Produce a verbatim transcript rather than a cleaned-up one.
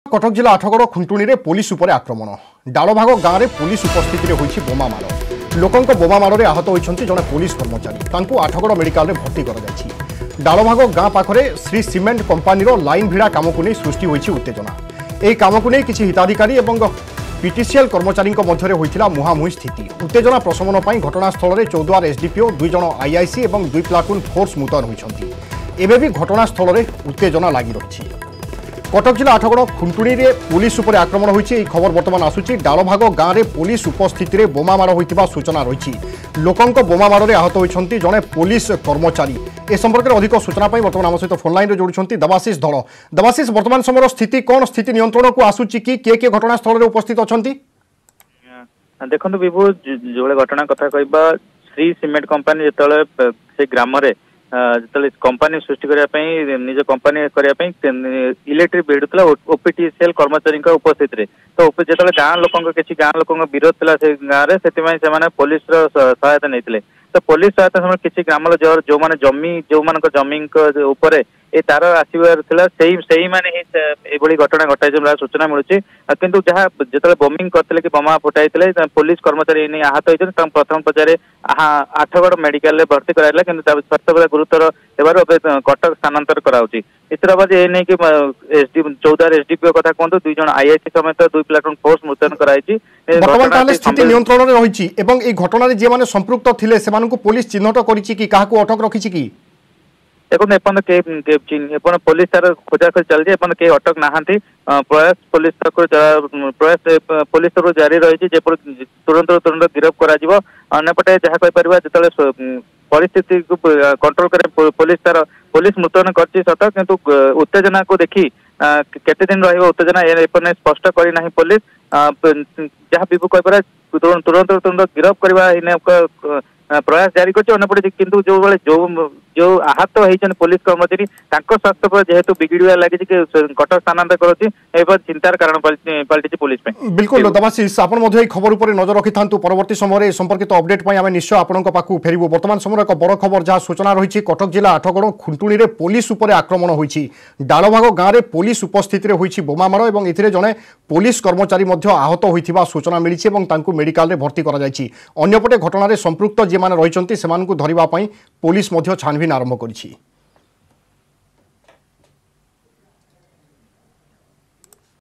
कटक जिला आठगड़ खुंटुणी में पुलिस उपर आक्रमण डालभाग गाँव में पुलिस उपस्थित होती बोमा माड़ लोकों बोमा माड़े आहत होती जड़े पुलिस कर्मचारी आठगड़ मेडिकल में भर्ती कर डालभाग गाँ पाखरे श्री सीमेंट कंपानी लाइन भिड़ा कम को नहीं सृष्टि होती उत्तेजना यह कम को नहीं किसी हिताधिकारी और पीटीसीएल कर्मचारी मध्य होता मुहांमुही स्थिति उत्तेजना प्रशमन पर घटनास्थल में चौद्वार एसडीपीओ दुई जन आईआईसी और दुई प्लाटून फोर्स मुतयन होती एवं भी घटनास्थल में उत्तेजना लगी रही। कटक जिला आठगड़ खुंटुणी में पुलिस उपर आक्रमण होती खबर बर्तमान आसूची डालभाग गाँव में पुलिस उपस्थित में बोमा माड़ होता सूचना रही लोकों बोमा माड़े आहत होती जड़े पुलिस कर्मचारी ए संपर्क में अधिक सूचना बर्तमान आम सहित फोन लाइन जोड़ुंट देवाशीष धड़। देवाशीष वर्तमान समय स्थिति कौन स्थिति नियंत्रण को आसूची कि किए किए घटनास्थल में उपस्थित अच्छा देखो विभू जो घटना कथा कह श्री सीमेंट कंपानी जो से ग्राम जो कंपानी सृष्टि करने निज कंपानी करने इलेक्ट्रिक भिड़ुला ओपीटीसीएल कर्मचारी उपस्थित रे तो जो गाँ लोक किसी गाँ लोक विरोध था से गाँव से पुलिस सहायता नहीं तो पुलिस सहायता किसी ग्राम जो मैंने जमी जो मान जमी उपर ए तार आसबार से मैंने ही घटना घटाई सूचना मिलूँ किंतु जहाँ जो बमिंग करते कि बमा फुटाई पुलिस कर्मचारी नहीं आहत होती प्रथम पचारे आठगड़ मेडिकल में भर्ती कराइला कि स्वास्थ्य गुरुतर होबार कटक स्थानांतर कराऊँच इसर बाद ये नहीं कि चौदार एसडीपीओ कथा कहतु दुई जन आईआईसी समेत दुई प्लाटून फोर्स मुतयन कराई स्थिति नियंत्रण में रही घटना जी मैंने संपृक्त थे पुलिस चिन्हट कर अटक रखी कि देखो एपन के पुलिस तार खोजाखोज चलती एपन के अटक नहांती प्रयास पुलिस प्रयास पुलिस तरफ जारी रही तुरंत तुरंत गिरफ करा अन्यपटे जहाँ कहीपर जो परिस्थिति को कंट्रोल करे पुलिस तार पुलिस मुतयन कर सत किंतु उत्तेजना को देखी केते दिन रही उत्तेजना एपन स्पष्ट करना पुलिस जहाँ विभू कहीपर तुरंत तुरंत गिरफ करवा प्रयास जारी करपटे किंतु जो बेले जो जो आहत होती पुलिस कर्मचारी स्वास्थ्य जेहेतु बिगिड़ा लगी कटक स्थानांतर कर चिंतार कारण पलटि पुलिस बिल्कुल देवाशीष आप खबर पर नजर रखि था परवर्ती समय संपर्कित अपडेट आम निश्चय आपण पाखु फेरबू बर्तमान समय एक बड़ खबर जहाँ सूचना रही कटक जिला आठगड़ खुंटुणी में पुलिस उपर आक्रमण होती डालभाग गाँव में पुलिस उपस्थित होती बोमा माड़ और ए जड़े पुलिस कर्मचारी आहत होता सूचना मिली मेडिकल में भर्ती कर घटना संपृक्त जी मैंने रही धरवाई पुलिस छानबीन आरंभ करिछि।